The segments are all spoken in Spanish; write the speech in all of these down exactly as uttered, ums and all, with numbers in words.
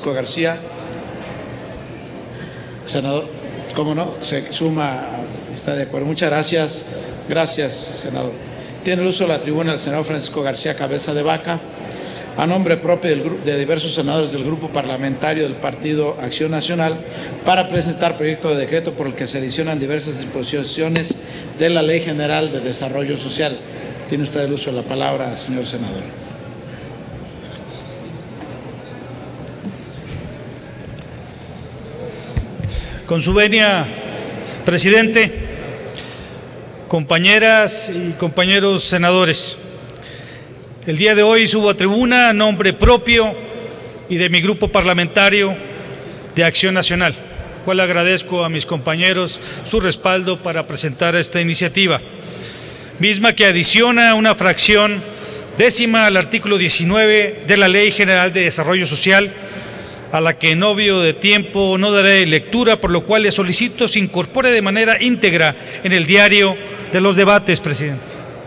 Francisco García. Senador, ¿cómo no? Se suma, está de acuerdo. Muchas gracias. Gracias, senador. Tiene el uso de la tribuna el senador Francisco García Cabeza de Vaca, a nombre propio del grupo, de diversos senadores del Grupo Parlamentario del Partido Acción Nacional, para presentar proyecto de decreto por el que se adicionan diversas disposiciones de la Ley General de Desarrollo Social. Tiene usted el uso de la palabra, señor senador. Con su venia, presidente, compañeras y compañeros senadores, el día de hoy subo a tribuna a nombre propio y de mi grupo parlamentario de Acción Nacional, cual agradezco a mis compañeros su respaldo para presentar esta iniciativa, misma que adiciona una fracción décima al artículo diecinueve de la Ley General de Desarrollo Social, a la que en obvio de tiempo no daré lectura, por lo cual le solicito se incorpore de manera íntegra en el diario de los debates, presidente.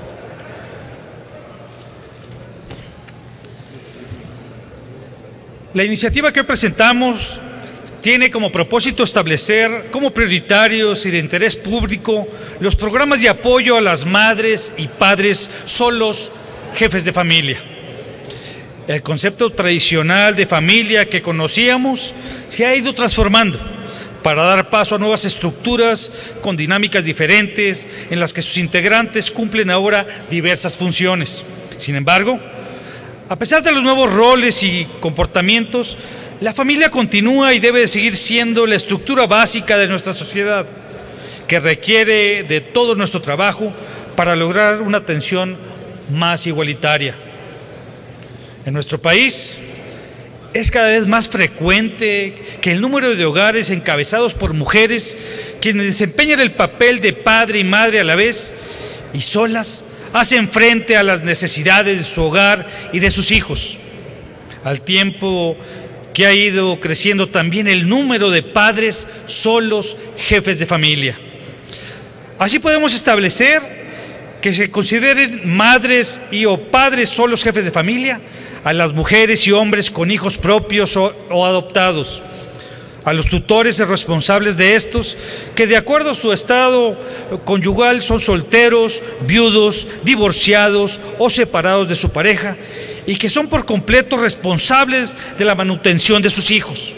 La iniciativa que hoy presentamos tiene como propósito establecer como prioritarios y de interés público los programas de apoyo a las madres y padres solos, jefes de familia. El concepto tradicional de familia que conocíamos se ha ido transformando para dar paso a nuevas estructuras con dinámicas diferentes en las que sus integrantes cumplen ahora diversas funciones. Sin embargo, a pesar de los nuevos roles y comportamientos, la familia continúa y debe de seguir siendo la estructura básica de nuestra sociedad, que requiere de todo nuestro trabajo para lograr una atención más igualitaria. En nuestro país es cada vez más frecuente que el número de hogares encabezados por mujeres, quienes desempeñan el papel de padre y madre a la vez y solas, hacen frente a las necesidades de su hogar y de sus hijos, al tiempo que ha ido creciendo también el número de padres solos, jefes de familia. Así podemos establecer que se consideren madres y o padres solos, jefes de familia, a las mujeres y hombres con hijos propios o, o adoptados, a los tutores y responsables de estos, que de acuerdo a su estado conyugal son solteros, viudos, divorciados o separados de su pareja, y que son por completo responsables de la manutención de sus hijos.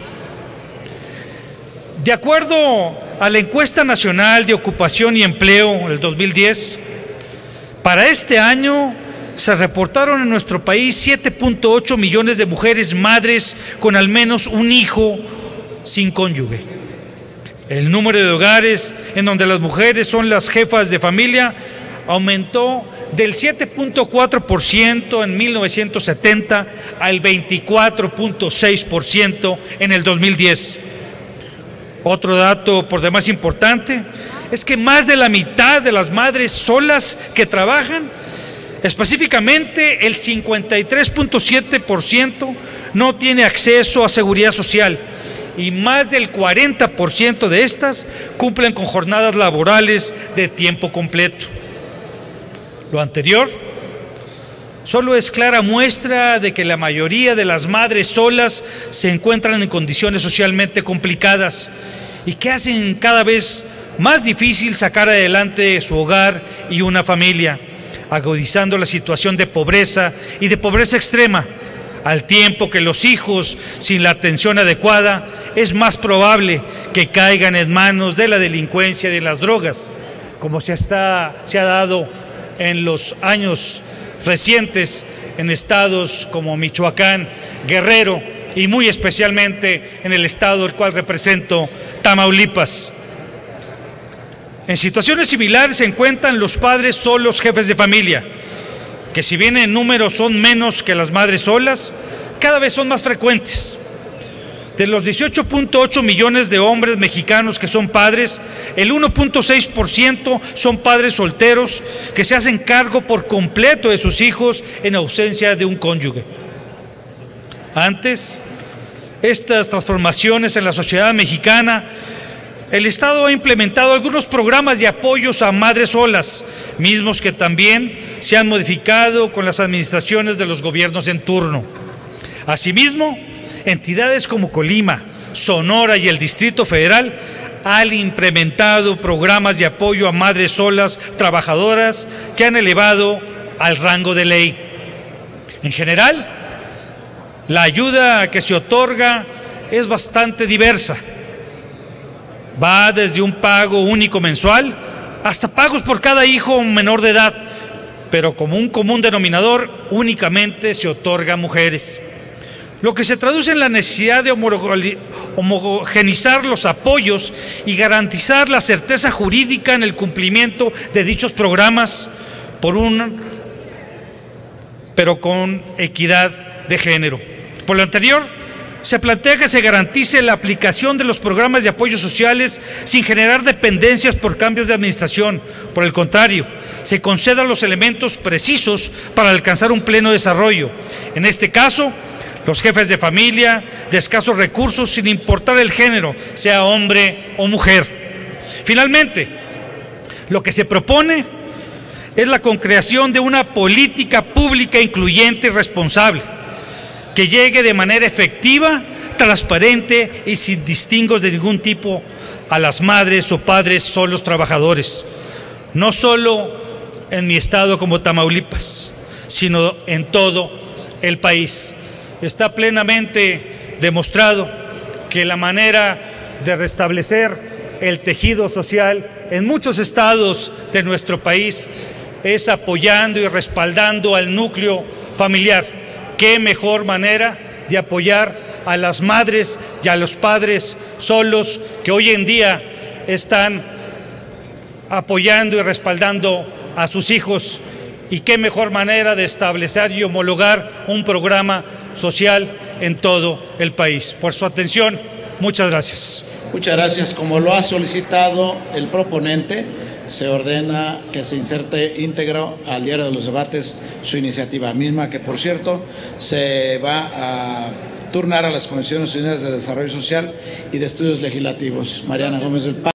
De acuerdo a la Encuesta Nacional de Ocupación y Empleo del dos mil diez, para este año se reportaron en nuestro país siete punto ocho millones de mujeres madres con al menos un hijo sin cónyuge. El número de hogares en donde las mujeres son las jefas de familia aumentó del siete punto cuatro por ciento en mil novecientos setenta al veinticuatro punto seis por ciento en el dos mil diez. Otro dato por demás importante es que más de la mitad de las madres solas que trabajan, específicamente el cincuenta y tres punto siete por ciento, no tiene acceso a seguridad social, y más del cuarenta por ciento de estas cumplen con jornadas laborales de tiempo completo. Lo anterior solo es clara muestra de que la mayoría de las madres solas se encuentran en condiciones socialmente complicadas y que hacen cada vez más difícil sacar adelante su hogar y una familia, agudizando la situación de pobreza y de pobreza extrema, al tiempo que los hijos sin la atención adecuada es más probable que caigan en manos de la delincuencia y de las drogas, como se, está, se ha dado en los años recientes en estados como Michoacán, Guerrero y muy especialmente en el estado del cual represento, Tamaulipas. En situaciones similares se encuentran los padres solos, jefes de familia, que si bien en número son menos que las madres solas, cada vez son más frecuentes. De los dieciocho punto ocho millones de hombres mexicanos que son padres, el uno punto seis por ciento son padres solteros que se hacen cargo por completo de sus hijos en ausencia de un cónyuge. Antes, estas transformaciones en la sociedad mexicana, el Estado ha implementado algunos programas de apoyos a madres solas, mismos que también se han modificado con las administraciones de los gobiernos en turno. Asimismo, entidades como Colima, Sonora y el Distrito Federal han implementado programas de apoyo a madres solas trabajadoras que han elevado al rango de ley. En general, la ayuda que se otorga es bastante diversa. Va desde un pago único mensual hasta pagos por cada hijo menor de edad, pero como un común denominador únicamente se otorga a mujeres, lo que se traduce en la necesidad de homogeneizar los apoyos y garantizar la certeza jurídica en el cumplimiento de dichos programas por un, pero con equidad de género. Por lo anterior, se plantea que se garantice la aplicación de los programas de apoyo sociales sin generar dependencias por cambios de administración. Por el contrario, se concedan los elementos precisos para alcanzar un pleno desarrollo. En este caso, los jefes de familia de escasos recursos, sin importar el género, sea hombre o mujer. Finalmente, lo que se propone es la concreación de una política pública incluyente y responsable, que llegue de manera efectiva, transparente y sin distingos de ningún tipo a las madres o padres solos trabajadores, no solo en mi estado como Tamaulipas, sino en todo el país. Está plenamente demostrado que la manera de restablecer el tejido social en muchos estados de nuestro país es apoyando y respaldando al núcleo familiar. ¿Qué mejor manera de apoyar a las madres y a los padres solos que hoy en día están apoyando y respaldando a sus hijos? Y qué mejor manera de establecer y homologar un programa social en todo el país. Por su atención, muchas gracias. Muchas gracias. Como lo ha solicitado el proponente, se ordena que se inserte íntegro al diario de los debates su iniciativa misma, que por cierto se va a turnar a las Comisiones Unidas de Desarrollo Social y de Estudios Legislativos. Mariana Gómez del Paz.